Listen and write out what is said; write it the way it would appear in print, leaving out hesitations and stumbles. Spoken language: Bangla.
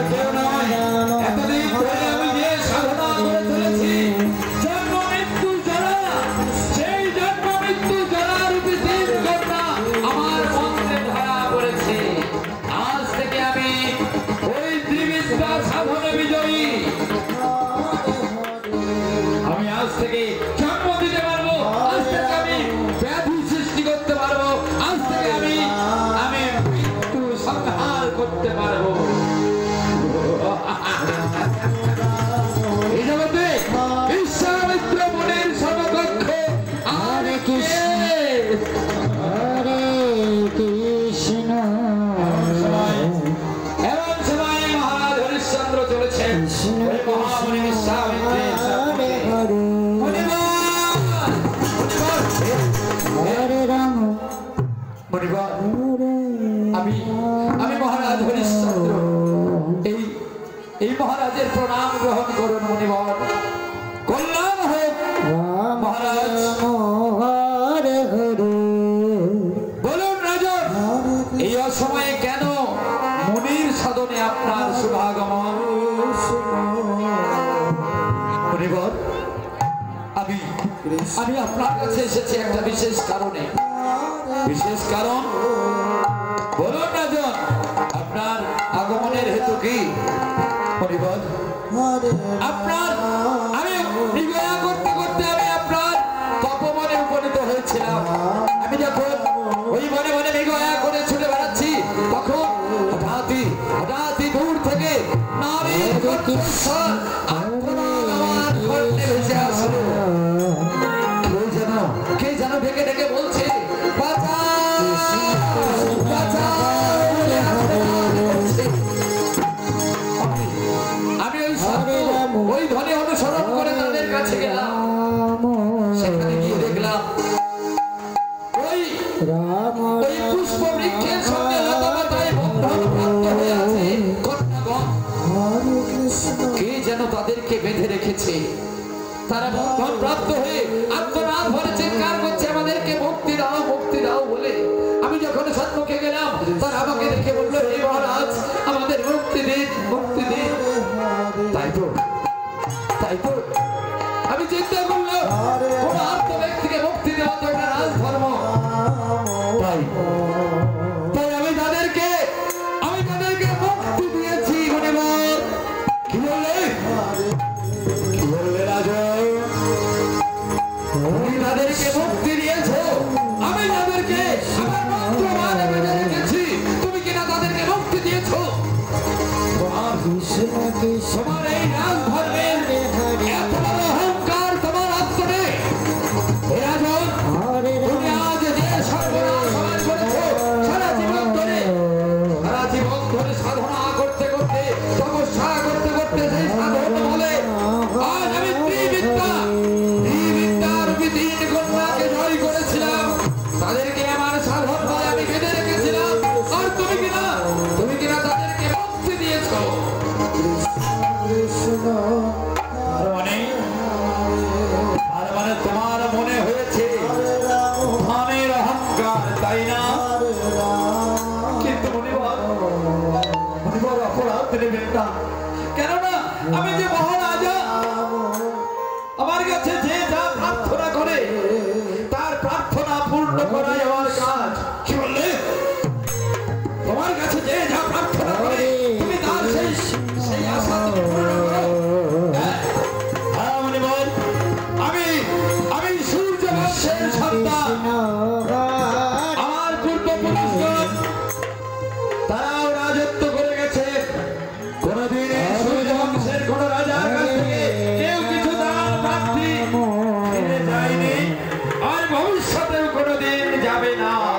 কেউ নয়, এতদিন ধরে আমি যে সাধনা করে চলেছি, জন্ম মৃত্যু জড়া, সেই জন্ম মৃত্যু জড়ারূপী তিন কন্যা আমার মন্ত্রে ধরা পড়েছে। আজ থেকে আমি ওই ত্রিবিদ্যা সাধনে বিজয়ী। আমি আজ থেকে জন্ম দিতে পারবো, আজ থেকে আমি ব্যাধি সৃষ্টি করতে পারবো, আজ থেকে আমি মৃত্যু সংহার করতে পারবো। এই জগতে বিশ্বামিত্র মুনির সমকক্ষ আর কৃষ্ণ। এমন সময় মহারাজ হরিশ্চন্দ্র চলেছেন মহামুনি বিশ্বামিত্রের সম্মুখে। আমি মহারাজ হরিশ্চন্দ্র, এই মহারাজের প্রণাম গ্রহণ করুন মুনিবর। কল্যাণ হোক মহারাজ। বলুন রাজন, এই অসময়ে কেন মুনির সাধনে আপনার শুভাগমন? মুনিবর, আমি আপনার কাছে এসেছি একটা বিশেষ কারণে। বিশেষ কারণ? বলুন রাজন, আপনার আগমনের হেতু কি? মুনিবর, আপনার আমি বিবাহ করতে করতে আমি আপনার তপবনে উপনীত হয়েছিলাম। আমি যখন ওই মনে মনে বিবাহ করে ছুটে বেড়াচ্ছি, তখন হঠাৎই দূর থেকে নারীর কণ্ঠস্বর আর্তনাদ আমার কর্ণে ভেসে আসলো। কে যেন ডেকে ডেকে বলছে, ওই ধ্বনি অনুসরণ করে তাদের কাছে গেলাম। সেখানে গিয়ে দেখলাম ওই পুষ্প বৃক্ষের সঙ্গে লতা পাতায় বন্ধনপ্রাপ্ত হয়ে আছে কন্যাগণ। কে যেন তাদেরকে বেঁধে রেখেছে। তারা বন্ধনপ্রাপ্ত হয়ে আত্মনাদ ভরে চিৎকার করছে, আমাদেরকে মুক্তি দাও, মুক্তি দাও বলে। আমি যখন সম্মুখে গেলাম, তারা আমাকে দেখে বললো, হে মহারাজ, আমাদের মুক্তি দিন, মুক্তি দিন। তাই তো আমি চিন্তা করলাম, কোন আত্ম ব্যক্তিকে মুক্তি দেওয়া তো এটা রাজধর্ম। তাই আমি তাদেরকে মুক্তি দিয়েছি। মুনিবর, কি বললে রাজন? তুমি তাদেরকে মুক্তি দিয়েছ, আমি তাদেরকে আমার মন্ত্র মানে বেঁধে রেখেছি, তুমি কিনা তাদেরকে মুক্তি দিয়েছ। তোমার এই রাজধর্মের এত বড় অহংকার তোমার অন্তরে। রাজন, তুমি আজ যে সর্বনাশ সমাজ করেছো, সারা জীবন ধরে সাধনা করতে করতে, তপস্যা করতে করতে, সেই সাধন বলে আজ আমি ত্রিবিদ্যারূপী তিন কন্যাকে জয় করেছিলাম। তাদেরকে আমার সাধন বলে আমি বেঁধে রেখেছিলাম, আর তুমি কিনা তাদেরকে মুক্তি দিয়েছ। তোমার মনে হয়েছে ধনের অহংকার, তাই না? কিন্তু মুনিবর অপরাধ নেবেন না, কেননা আমি যে মহারাজা, আমার কাছে যে যা প্রার্থনা করে তার প্রার্থনা পূর্ণ করাই আমার কাজ। কি বললে? তোমার কাছে যে যা প্রার্থনা করে তুমি তার সেই আশা তুমি পূর্ণ করো। মুনিবর, আমি সূর্য বংশের সন্তান। আমার পূর্বপুরুষগণ তারাও রাজত্ব করে গেছে। কোনদিন সূর্য বংশের কোন রাজার কাছ থেকে কেউ কিছু দান প্রার্থী ফিরে যায়নি, আর ভবিষ্যতেও কোনদিন যাবে না।